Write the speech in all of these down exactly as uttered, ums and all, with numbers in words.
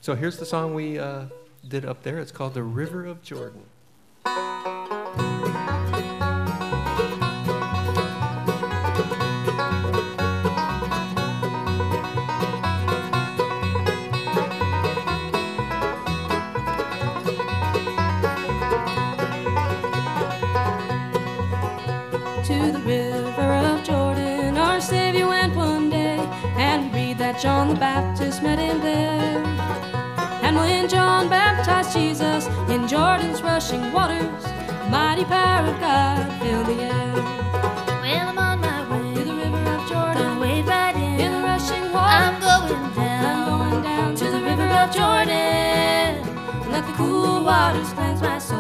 So here's the song we uh, did up there. It's called The River of Jordan. To the river of Jordan our Savior went one day, and we read that John the Baptist met him there. And when John baptized Jesus in Jordan's rushing waters, the mighty power of God filled the air. Well, I'm on my way To the river of Jordan, gonna wade right in. in the rushing water, I'm going down, I'm going down to the river of Jordan. let the cool waters cleanse my soul.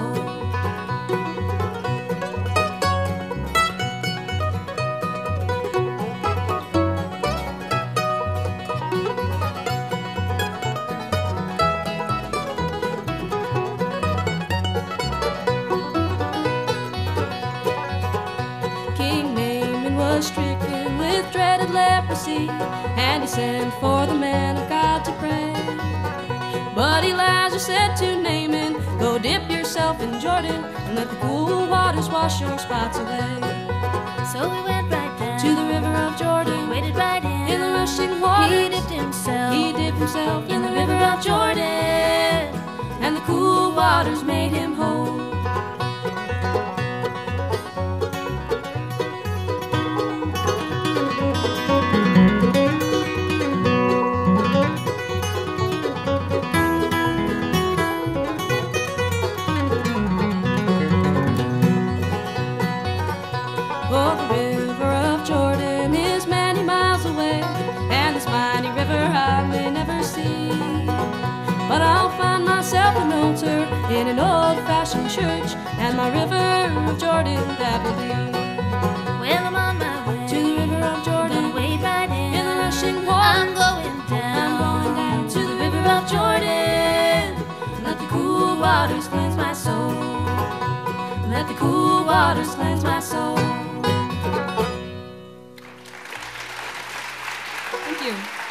Was stricken with dreaded leprosy, and he sent for the man of God to pray. But Elijah said to Naaman, go dip yourself in Jordan, and let the cool waters wash your spots away. So he went right down To the river of Jordan, waded right in. in the rushing waters, He dipped himself he dipped himself in the river of Jordan. and the cool waters made him whole. Oh, the river of Jordan is many miles away, and this mighty river I may never see. But I'll find myself an altar in an old-fashioned church, and my river of Jordan that will be. Well, I'm on my way To the river of Jordan, gonna wade right in. in the rushing water, I'm going down, I'm going down to the river of Jordan. let the cool waters cleanse my soul. Let the cool waters cleanse my soul. Thank you.